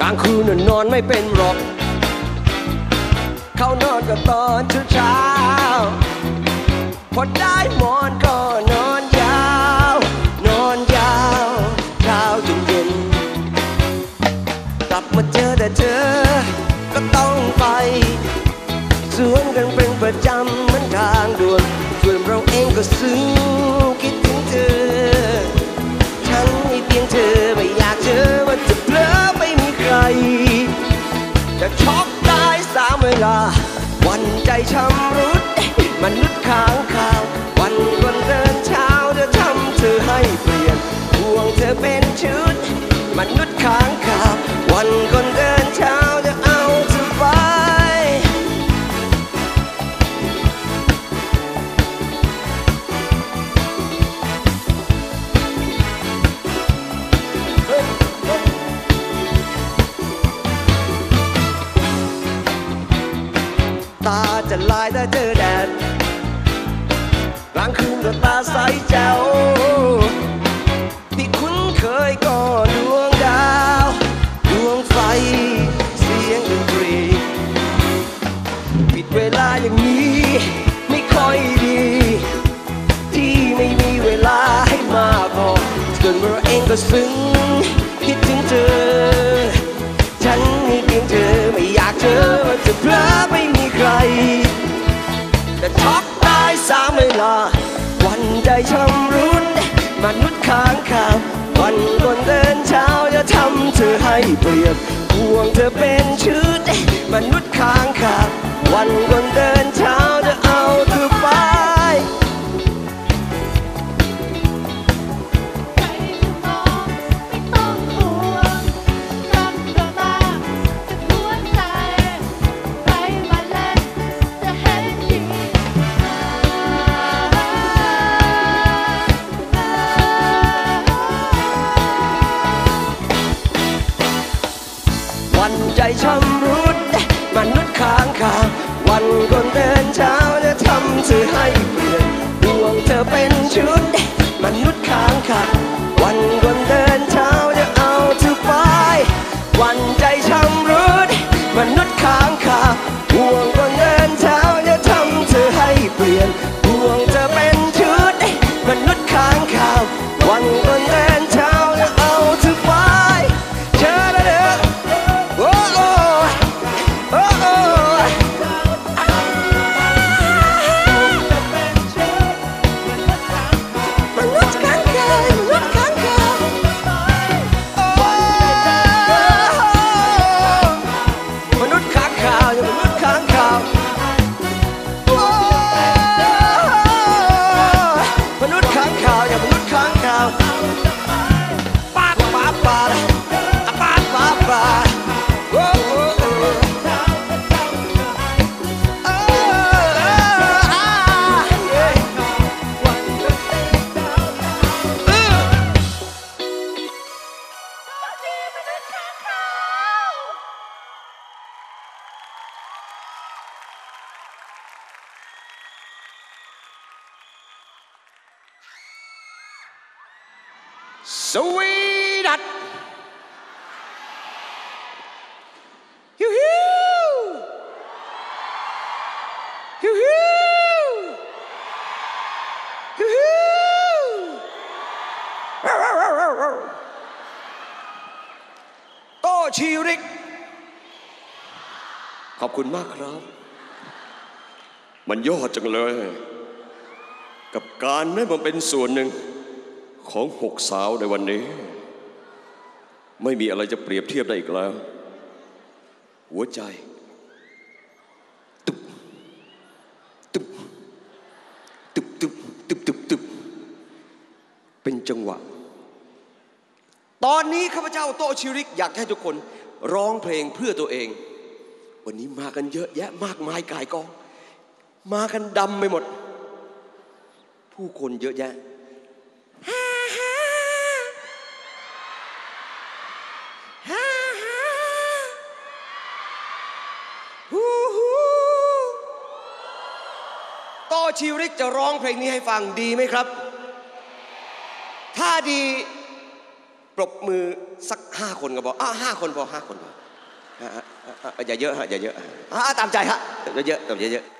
างคืนนอนไม่เป็นหรอกเขานอนก็ตอนเช้าพอได้หมอนก็นอนยาวนอนยาวเช้าจนเย็นกลับมาเจอแต่เธอก็ต้องไปสวนกันเป็นประจำเหมือนทางด่วนส่วนเราเองก็ซึ้งคิดถึงเธอฉันมีเพียงเธอไม่อยากเจอว่าจะเผลอไม่มีใครจะช็อกได้สามเวลาวันใจช้ำรุดมนุษย์ค้างคาววันก่อนเดินเช้าจะทำเธอให้เปลี่ยนห่วงเธอเป็นชุดมนุษย์ค้างคาววันก่อนเดินเช้าจะเอาเธอไปตาจะลายถ้าเจอแดดกลางคืนก็ตาใสแจ๋วที่คุ้นเคยก็ดวงดาวดวงไฟเสียงดนตรีผิดเวลาอย่างนี้ไม่ค่อยดีที่ไม่มีเวลาให้มากพอจนเราเองก็ซึ้งคิดถึงเธอฉันมีเพียงเธอไม่อยากเจอว่าจะเพลอไม่มีใครแต่ช็อกได้สามเวลาวันใจช้ำรุดมนุษย์ค้างคาววันก่อนเดินเช้าจะทำเธอให้เปลี่ยนห่วงเธอเป็นชุดมนุษย์ค้างคาววันก่อนเดินเช้าจะเอาเธอไปใจช้ำรุดมนุษย์ค้างคาววันก่อนเดินเช้าจะทำเธอให้เปลี่ยนห่วงเธอเป็นชุดมนุษย์ค้างคาววันก่อนเดินเช้าจะเอาเธอไปวันใจช้ำรุดมนุษย์ค้างคาวห่วงก่อนเดินเช้าจะทำเธอให้เปลี่ยนห่วงเธอเป็นชุดมนุษย์ค้างคาววันก่อนเดินเช้าจะเอาเธอไปเชิญเลยสวีดัตฮิวฮิวฮิวฮิวฮิวฮิวโตชีริกขอบคุณมากครับมันยอดจังเลยกับการได้มาเป็นส่วนหนึ่งของ6 สาวในวันนี้ไม่มีอะไรจะเปรียบเทียบได้อีกแล้วหัวใจตึบตึบตึบตึบตึบตึบตึบเป็นจังหวะตอนนี้ข้าพเจ้าโตชิริกอยากให้ทุกคนร้องเพลงเพื่อตัวเองวันนี้มากันเยอะแยะมากมายก่ายกองมากันดำไปหมดผู้คนเยอะแยะโตชิริกจะร้องเพลงนี้ให้ฟังดีไหมครับถ้าดีปรบมือสัก5 คนก็พอ5 คนพอ5 คนพออย่าเยอะฮะอย่าเยอะตามใจฮะเยอะๆเยอะๆ